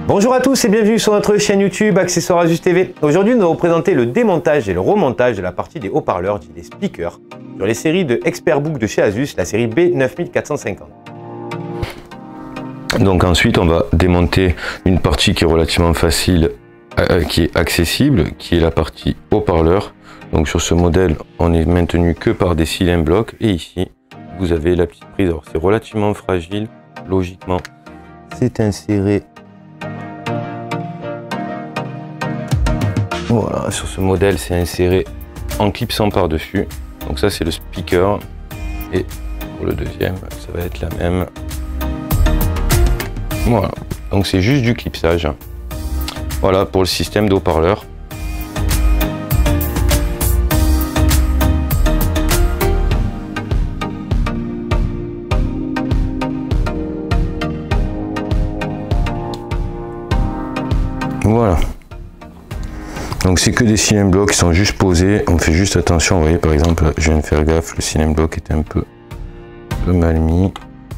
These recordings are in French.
Bonjour à tous et bienvenue sur notre chaîne YouTube Accessoires Asus TV. Aujourd'hui, nous allons présenter le démontage et le remontage de la partie des haut-parleurs, des speakers, sur les séries de Expertbook de chez Asus, la série B9450. Donc ensuite, on va démonter une partie qui est relativement facile, qui est accessible, qui est la partie haut-parleur. Donc sur ce modèle, on est maintenu que par des cylindres blocs et ici, vous avez la petite prise. Alors c'est relativement fragile, logiquement, c'est inséré. Voilà, sur ce modèle, c'est inséré en clipsant par-dessus. Donc ça, c'est le speaker. Et pour le deuxième, ça va être la même. Voilà, donc c'est juste du clipsage. Voilà pour le système d'haut-parleur. Voilà. Donc c'est que des cylindres blocs qui sont juste posés. On fait juste attention. Vous voyez, par exemple, je viens de faire gaffe, le cylindre bloc était un peu mal mis.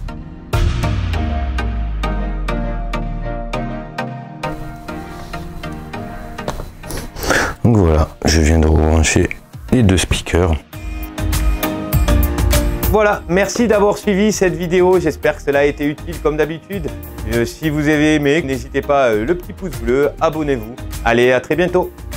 Donc voilà, je viens de rebrancher les deux speakers. Voilà, merci d'avoir suivi cette vidéo, j'espère que cela a été utile comme d'habitude. Si vous avez aimé, n'hésitez pas le petit pouce bleu, abonnez-vous. Allez, à très bientôt.